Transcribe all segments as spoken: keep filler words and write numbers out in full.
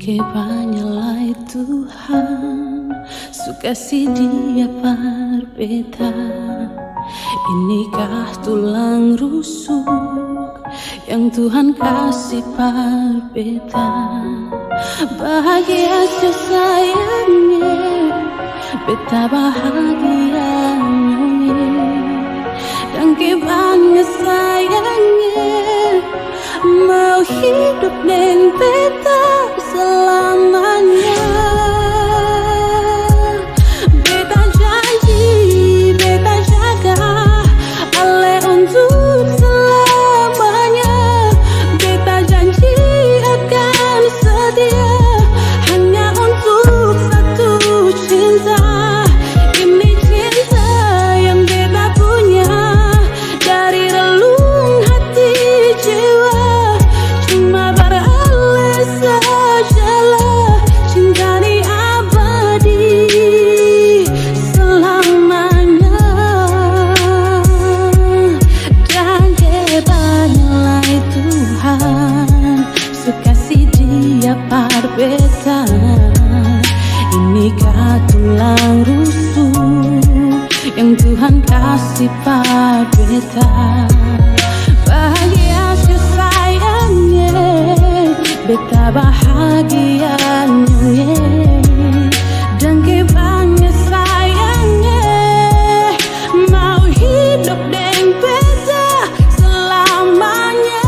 Banyalai Tuhan, sukasi Dia berbeda. Inikah tulang rusuk yang Tuhan kasih berbeda. Bahagia sayangnya, beta bahagianya. Dan kebanyakan sayangnya, mau hidup dengan beta selamanya. Beta janji, beta jaga Ale untuk selamanya. Beta janji akan setia hanya untuk satu cinta. Ini cinta yang beta punya dari relung hati jiwa. Cuma beralih sajalah, cinta ini abadi selamanya. Dan kebanyakan Tuhan, sukasi Dia berbeda. Inikah tulang rusuk yang Tuhan kasih berbeda. Bahagia sayangnya, beta bahagianya. Dan kebanyakan sayangnya, mau hidup dengan beta selamanya.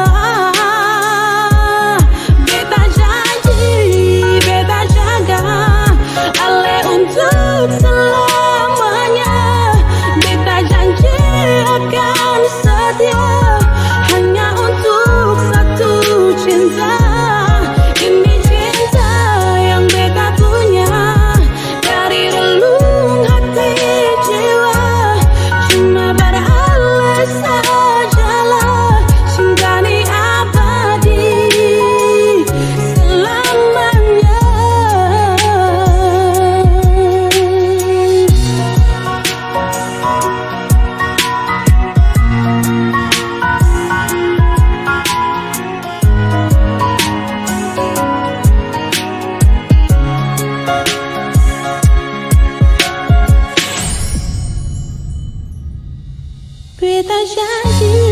Beta janji, beta jaga Ale untuk selamanya. Beta janji akan setia hanya untuk satu cinta. Ini cinta yang beta punya dari relung hati jiwa. Cuma beralih sajalah, cinta ini abadi selamanya. Beta janji,